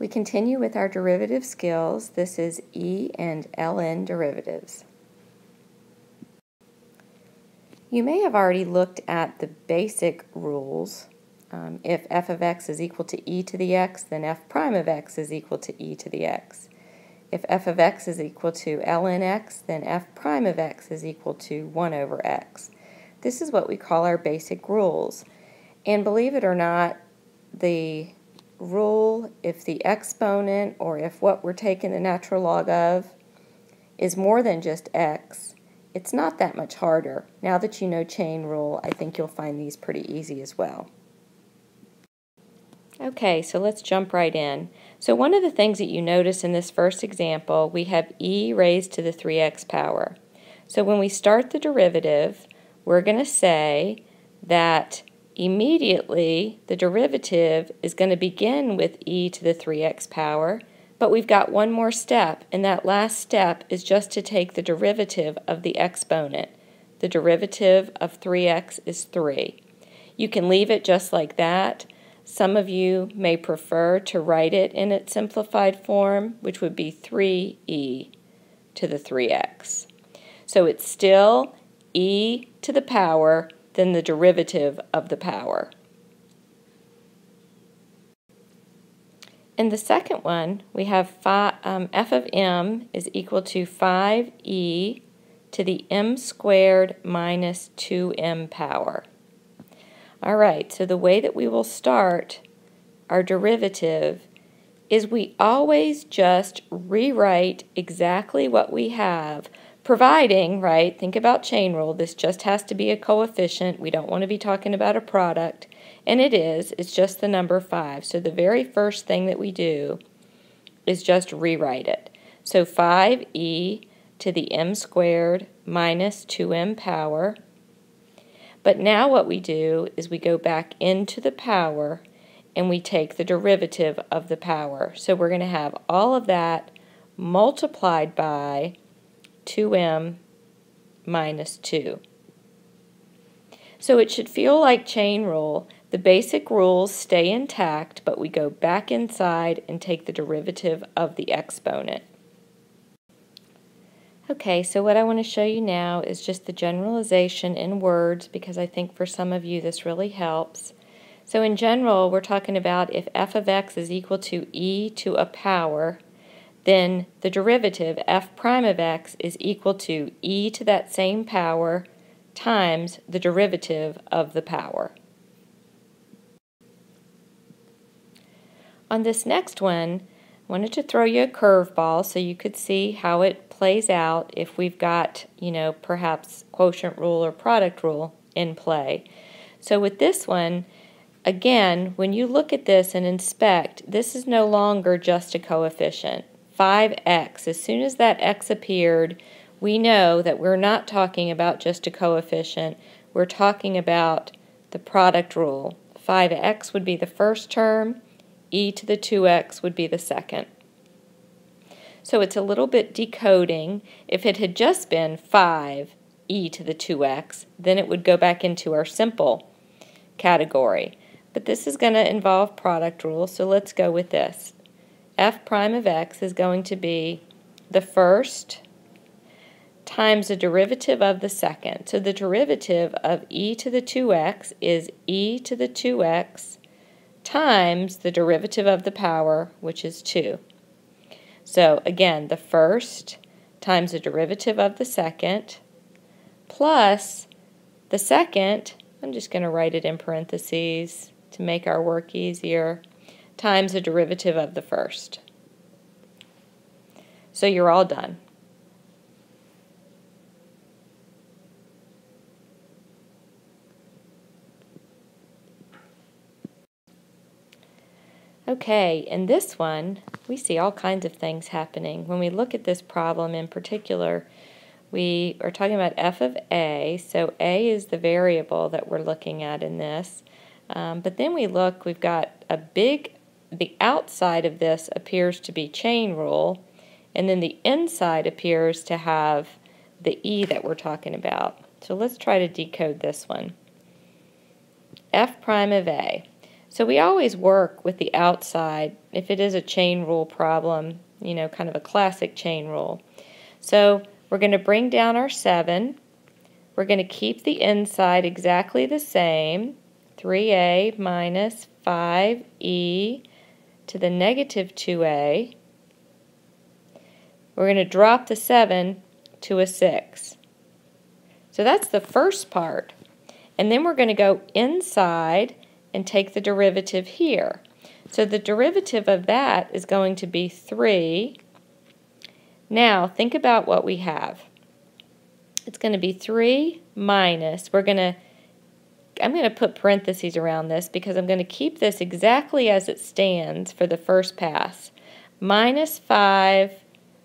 We continue with our derivative skills. This is E and ln derivatives. You may have already looked at the basic rules. If f of x is equal to e to the x, then f prime of x is equal to e to the x. If f of x is equal to ln x, then f prime of x is equal to 1 over x. This is what we call our basic rules. And believe it or not, the rule, if the exponent or if what we're taking the natural log of is more than just x, it's not that much harder. Now that you know chain rule, I think you'll find these pretty easy as well. Okay, so let's jump right in. So one of the things that you notice in this first example, we have e raised to the 3x power. So when we start the derivative, we're going to say that immediately the derivative is going to begin with e to the 3x power, but we've got one more step, and that last step is just to take the derivative of the exponent. The derivative of 3x is 3. You can leave it just like that. Some of you may prefer to write it in its simplified form, which would be 3e to the 3x. So it's still e to the power, then the derivative of the power. In the second one, we have f of m is equal to 5e to the m squared minus 2m power. All right, so the way that we will start our derivative is we always just rewrite exactly what we have, providing, right, think about chain rule, this just has to be a coefficient. We don't want to be talking about a product, and it's just the number 5. So the very first thing that we do is just rewrite it. So 5e to the m squared minus 2m power. But now what we do is we go back into the power and we take the derivative of the power. So we're going to have all of that multiplied by 2m minus 2. So it should feel like chain rule. The basic rules stay intact, but we go back inside and take the derivative of the exponent. Okay, so what I want to show you now is just the generalization in words, because I think for some of you this really helps. So in general, we're talking about if f of x is equal to e to a power, then the derivative f prime of x is equal to e to that same power times the derivative of the power. On this next one, I wanted to throw you a curveball so you could see how it plays out if we've got, perhaps quotient rule or product rule in play. So with this one, again, when you look at this and inspect, this is no longer just a coefficient. 5x, as soon as that x appeared, we know that we're not talking about just a coefficient, we're talking about the product rule. 5x would be the first term, e to the 2x would be the second. So it's a little bit decoding. If it had just been 5e to the 2x, then it would go back into our simple category. But this is going to involve product rule, so let's go with this. F prime of x is going to be the first times the derivative of the second. So the derivative of e to the 2x is e to the 2x times the derivative of the power, which is 2. So again, the first times the derivative of the second plus the second, I'm just going to write it in parentheses to make our work easier, times the derivative of the first. So you're all done. Okay, in this one, we see all kinds of things happening. When we look at this problem in particular, we are talking about f of a, so a is the variable that we're looking at in this. But then we've got the outside of this appears to be chain rule, and then the inside appears to have the e that we're talking about. So let's try to decode this one. F prime of a. So we always work with the outside if it is a chain rule problem, you know, kind of a classic chain rule. So we're going to bring down our 7. We're going to keep the inside exactly the same, 3a minus 5e to the negative 2a. We're going to drop the 7 to a 6. So that's the first part. And then we're going to go inside and take the derivative here. So the derivative of that is going to be 3. Now think about what we have. It's going to be 3 minus, I'm going to put parentheses around this because I'm going to keep this exactly as it stands for the first pass. Minus 5,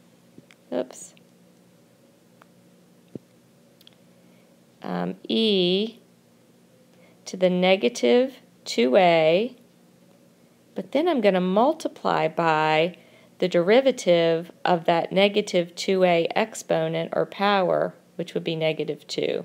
e to the negative 2a, but then I'm going to multiply by the derivative of that negative 2a exponent or power, which would be negative 2.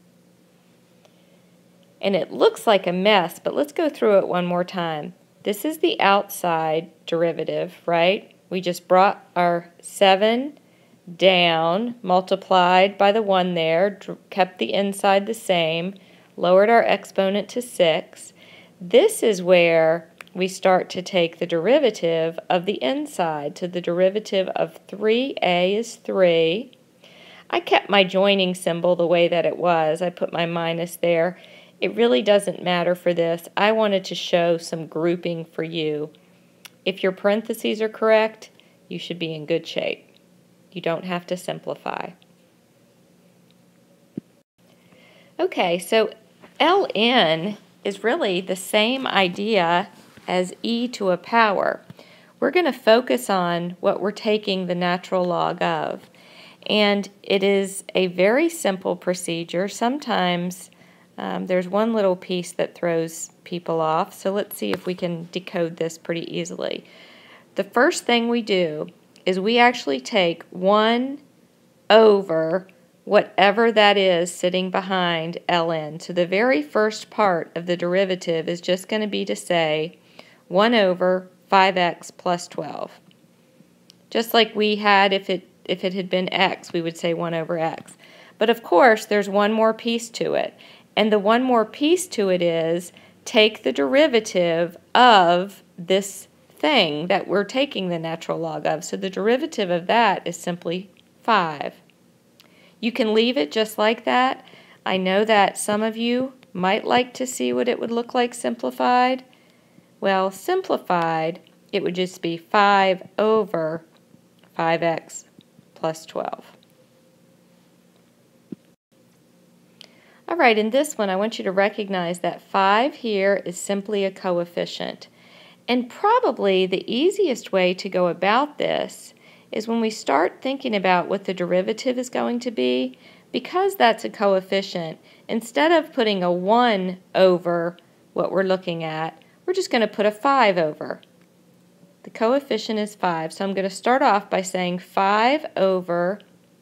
And it looks like a mess, but let's go through it one more time. This is the outside derivative, right? We just brought our 7 down, multiplied by the 1 there, kept the inside the same, lowered our exponent to 6. This is where we start to take the derivative of the inside. So the derivative of 3a is 3. I kept my joining symbol the way that it was. I put my minus there. It really doesn't matter for this. I wanted to show some grouping for you. If your parentheses are correct, you should be in good shape. You don't have to simplify. Okay, so ln is really the same idea as e to a power. We're going to focus on what we're taking the natural log of. And it is a very simple procedure. Sometimes there's one little piece that throws people off, so let's see if we can decode this pretty easily. The first thing we do is we actually take 1 over whatever that is sitting behind ln. So the very first part of the derivative is just going to be to say 1 over 5x plus 12. Just like we had if it had been x, we would say 1 over x. But of course, there's one more piece to it. And the one more piece to it is take the derivative of this thing that we're taking the natural log of. So the derivative of that is simply 5. You can leave it just like that. I know that some of you might like to see what it would look like simplified. Well, simplified, it would just be 5 over 5x plus 12. All right, in this one, I want you to recognize that 5 here is simply a coefficient. And probably the easiest way to go about this is when we start thinking about what the derivative is going to be, because that's a coefficient, instead of putting a 1 over what we're looking at, we're just going to put a 5 over. The coefficient is 5, so I'm going to start off by saying 5 over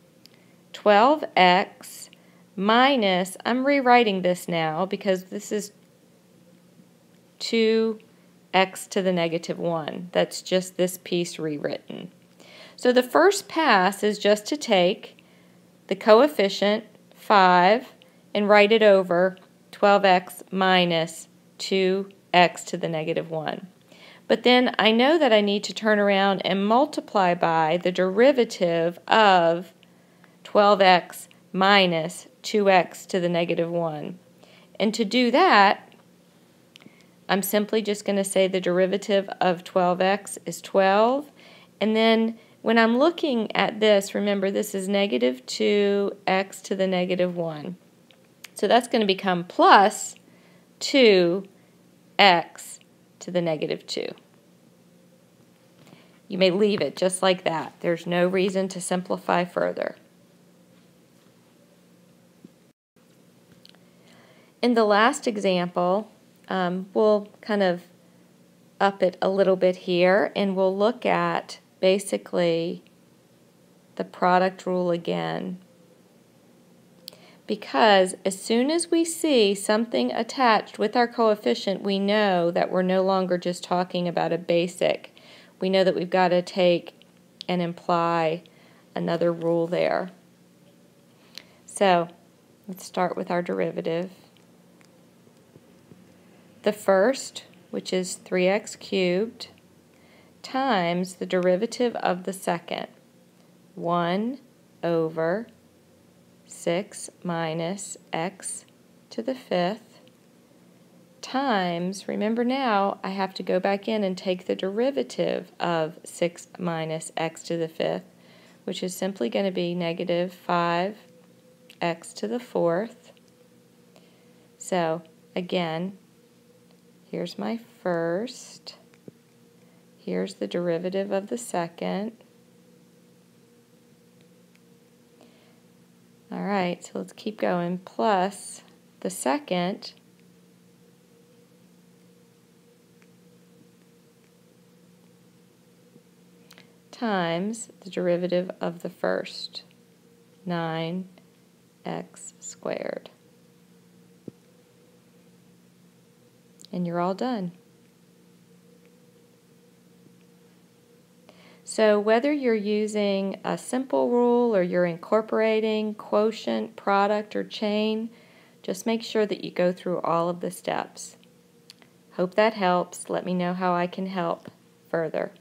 12x minus, I'm rewriting this now because this is 2x to the negative 1. That's just this piece rewritten. So the first pass is just to take the coefficient 5 and write it over 12x minus 2x to the negative 1. But then I know that I need to turn around and multiply by the derivative of 12x minus 2x to the negative 1. And to do that, I'm simply just going to say the derivative of 12x is 12. And then when I'm looking at this, remember this is negative 2x to the negative 1. So that's going to become plus 2x to the negative 2. You may leave it just like that. There's no reason to simplify further. In the last example, we'll kind of up it a little bit here, and we'll look at basically the product rule again. because as soon as we see something attached with our coefficient, we know that we're no longer just talking about a basic. We know that we've got to take and imply another rule there. So let's start with our derivative. The first, which is 3x cubed, times the derivative of the second, 1 over 6 minus x to the fifth, times, remember now, I have to go back in and take the derivative of 6 minus x to the fifth, which is simply going to be negative 5x to the fourth. So, again, here's my first. Here's the derivative of the second. All right, so let's keep going. Plus the second times the derivative of the first, 9x squared. And you're all done. So whether you're using a simple rule or you're incorporating quotient, product, or chain, just make sure that you go through all of the steps. Hope that helps. Let me know how I can help further.